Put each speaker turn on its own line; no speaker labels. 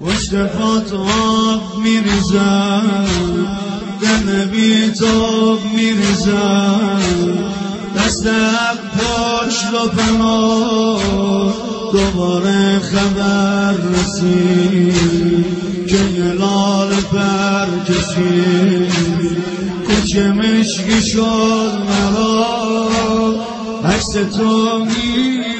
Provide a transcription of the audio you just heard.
پشت پات آب میریزم، دم بیتاب میریزم، دست حق پاش رو پناه. دوباره خبر رسید که یه لاله پر کشید، کوچه مشکی شد مرا، عکس تو